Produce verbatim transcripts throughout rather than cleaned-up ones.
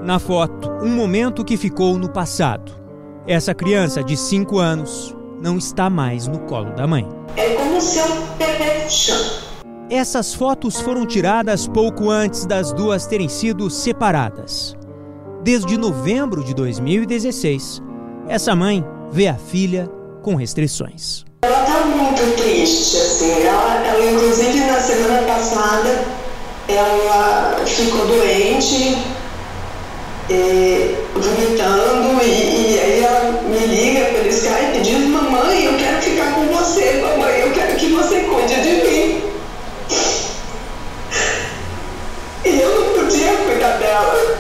Na foto, um momento que ficou no passado. Essa criança de cinco anos não está mais no colo da mãe. É como se eu perdesse o chão. Essas fotos foram tiradas pouco antes das duas terem sido separadas. Desde novembro de dois mil e dezesseis, essa mãe vê a filha com restrições. Ela está muito triste, assim. Ela, ela, inclusive, na semana passada, ela ficou doente, e, vomitando, e, e aí ela me liga pelo Skype e diz: mamãe, eu quero ficar com você, mamãe, eu quero que você cuide de mim. E eu não podia cuidar dela.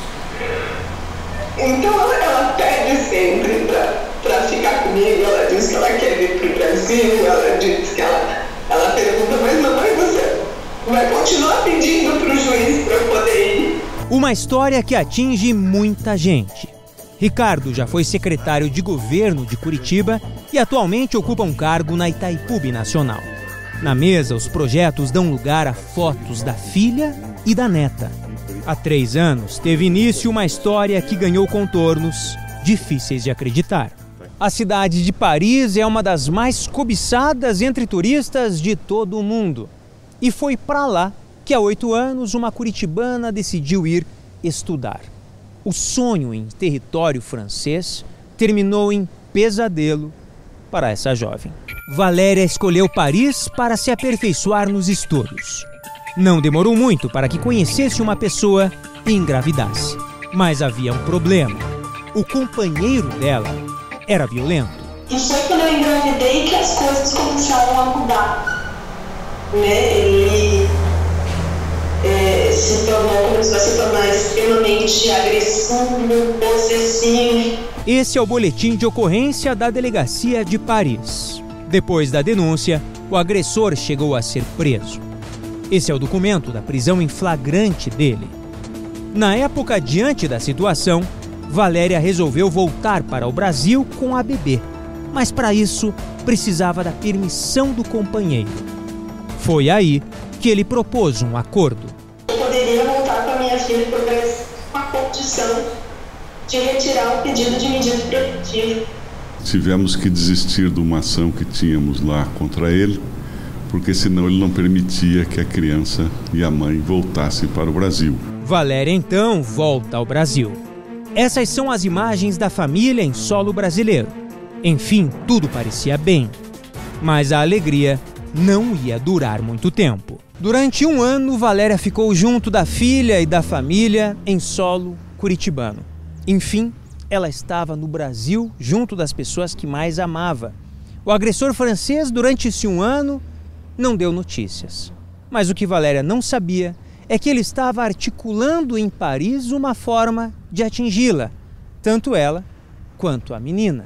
Então ela, ela pede sempre para ficar comigo. Ela diz que ela quer vir para o Brasil, ela diz que ela, ela pergunta: mas mamãe, você vai continuar pedindo para o juiz para eu poder ir? Uma história que atinge muita gente. Ricardo já foi secretário de governo de Curitiba e atualmente ocupa um cargo na Itaipu Binacional. Na mesa, os projetos dão lugar a fotos da filha e da neta. Há três anos, teve início uma história que ganhou contornos difíceis de acreditar. A cidade de Paris é uma das mais cobiçadas entre turistas de todo o mundo. E foi para lá que há oito anos uma curitibana decidiu ir estudar. O sonho em território francês terminou em pesadelo para essa jovem. Valéria escolheu Paris para se aperfeiçoar nos estudos. Não demorou muito para que conhecesse uma pessoa e engravidasse. Mas havia um problema. O companheiro dela era violento. E foi quando eu engravidei que as coisas começaram a mudar. Né? Ele é, se tornou, começou a se tornar extremamente agressivo, possessivo. Esse é o boletim de ocorrência da delegacia de Paris. Depois da denúncia, o agressor chegou a ser preso. Esse é o documento da prisão em flagrante dele. Na época, diante da situação, Valéria resolveu voltar para o Brasil com a bebê. Mas para isso, precisava da permissão do companheiro. Foi aí que ele propôs um acordo. Eu poderia voltar com a minha filha para o Brasil com a condição de retirar o pedido de medida protetiva. Tivemos que desistir de uma ação que tínhamos lá contra ele, porque senão ele não permitia que a criança e a mãe voltassem para o Brasil. Valéria então volta ao Brasil. Essas são as imagens da família em solo brasileiro. Enfim, tudo parecia bem. Mas a alegria não ia durar muito tempo. Durante um ano, Valéria ficou junto da filha e da família em solo curitibano. Enfim, ela estava no Brasil junto das pessoas que mais amava. O agressor francês, durante esse um ano, não deu notícias. Mas o que Valéria não sabia é que ele estava articulando em Paris uma forma de atingi-la, tanto ela quanto a menina.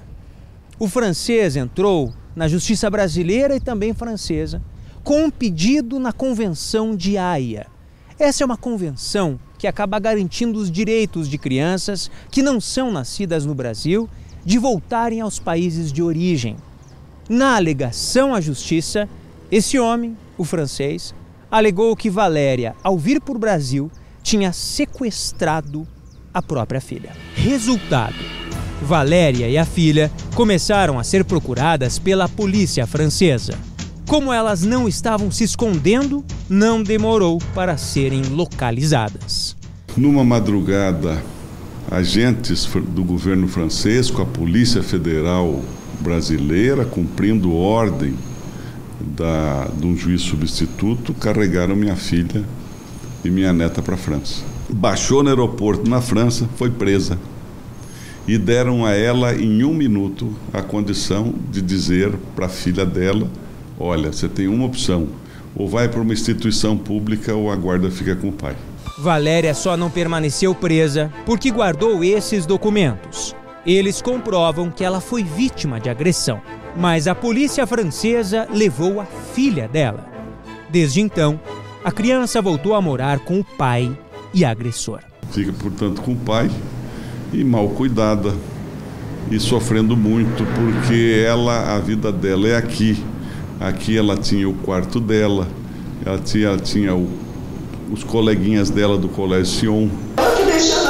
O francês entrou na justiça brasileira e também francesa com um pedido na Convenção de Haia. Essa é uma convenção que acaba garantindo os direitos de crianças que não são nascidas no Brasil de voltarem aos países de origem. Na alegação à justiça, esse homem, o francês, alegou que Valéria, ao vir para o Brasil, tinha sequestrado a própria filha. Resultado: Valéria e a filha começaram a ser procuradas pela polícia francesa. Como elas não estavam se escondendo, não demorou para serem localizadas. Numa madrugada, agentes do governo francês com a Polícia Federal brasileira, cumprindo ordem da, de um juiz substituto, carregaram minha filha e minha neta para a França. Baixou no aeroporto na França, foi presa. E deram a ela, em um minuto, a condição de dizer para a filha dela: olha, você tem uma opção, ou vai para uma instituição pública ou a guarda fica com o pai. Valéria só não permaneceu presa porque guardou esses documentos. Eles comprovam que ela foi vítima de agressão, mas a polícia francesa levou a filha dela. Desde então, a criança voltou a morar com o pai e agressor. Fica, portanto, com o pai e mal cuidada e sofrendo muito, porque ela, a vida dela é aqui. Aqui ela tinha o quarto dela, ela tinha, ela tinha o, os coleguinhas dela do Colégio Sion. Eu tô deixando a minha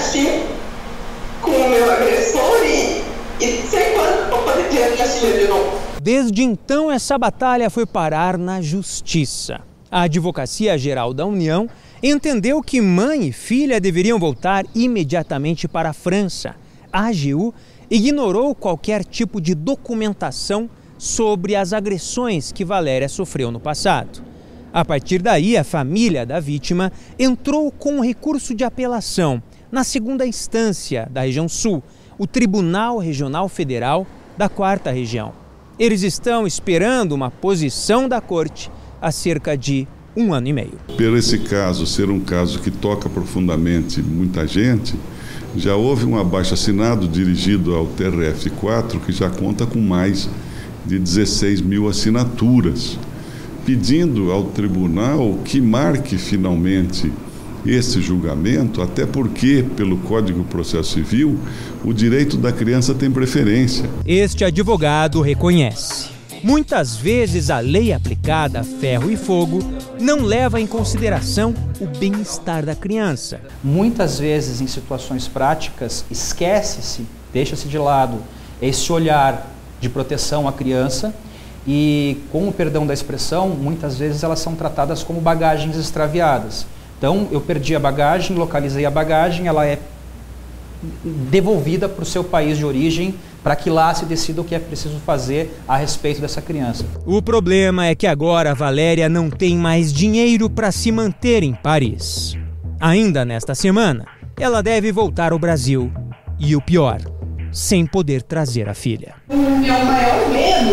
delegacia com o meu agressor e, e sei quando eu poder ter a minha filha de novo. Desde então, essa batalha foi parar na Justiça. A Advocacia Geral da União entendeu que mãe e filha deveriam voltar imediatamente para a França. A A G U ignorou qualquer tipo de documentação sobre as agressões que Valéria sofreu no passado. A partir daí, a família da vítima entrou com um recurso de apelação na segunda instância da região sul, o Tribunal Regional Federal da quarta Região. Eles estão esperando uma posição da corte há cerca de um ano e meio. Por esse caso ser um caso que toca profundamente muita gente, já houve um abaixo-assinado dirigido ao T R F quatro, que já conta com mais de dezesseis mil assinaturas, pedindo ao tribunal que marque finalmente esse julgamento, até porque, pelo Código de Processo Civil, o direito da criança tem preferência. Este advogado reconhece. Muitas vezes a lei aplicada a ferro e fogo não leva em consideração o bem-estar da criança. Muitas vezes, em situações práticas, esquece-se, deixa-se de lado esse olhar de proteção à criança e, com o perdão da expressão, muitas vezes elas são tratadas como bagagens extraviadas. Então, eu perdi a bagagem, localizei a bagagem, ela é devolvida para o seu país de origem, para que lá se decida o que é preciso fazer a respeito dessa criança. O problema é que agora a Valéria não tem mais dinheiro para se manter em Paris. Ainda nesta semana, ela deve voltar ao Brasil. E o pior, sem poder trazer a filha. O meu maior medo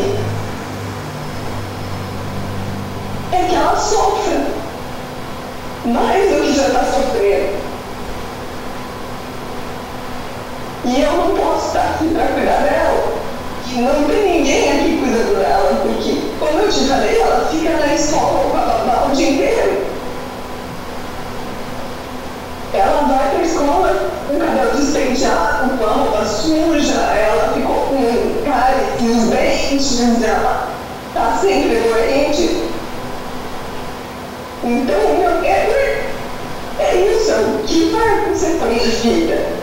é que ela sofra mais do que já está sofrendo. E eu não posso estar aqui para cuidar dela. E não tem ninguém aqui cuidando dela, porque, como eu te falei, ela fica na escola com a babá o dia inteiro. Ela vai para a escola com o cabelo despenteado, com a roupa suja, ela ficou com cárie nos dentes, ela está sempre doente. Então, o meu quero é isso, o que vai acontecer com a minha filha?